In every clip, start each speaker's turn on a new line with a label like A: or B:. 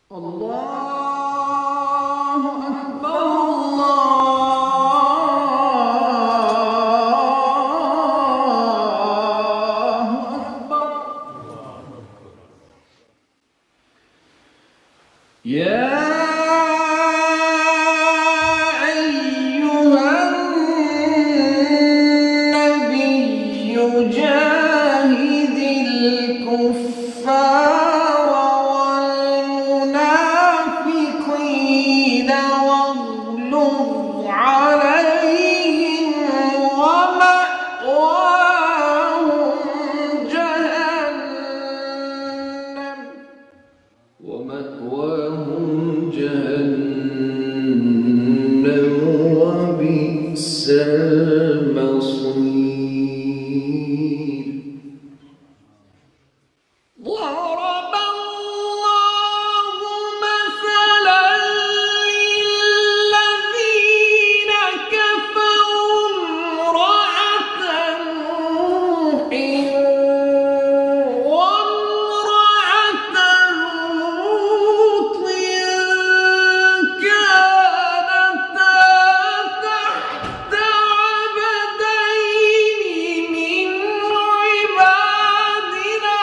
A: الله أكبر الله أكبر. يا أيها النبي جاهد الكفار والمنافقين واغلظ عليهم ومأواهم جهنم وبئس المصير. ضرب الله مثلا للذين كفروا امرأة نوح وامرأة لوط كانتا تحت عبدين من عبادنا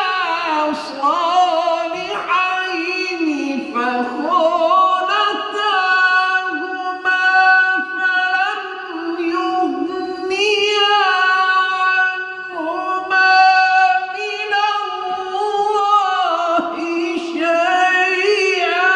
A: صالحين فخانتاهما فلم يغنيا عنهما من الله شيئا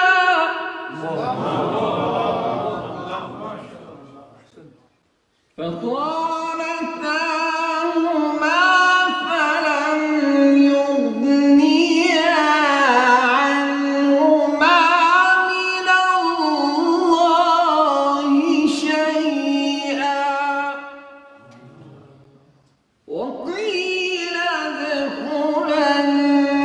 A: وقيل ادخلا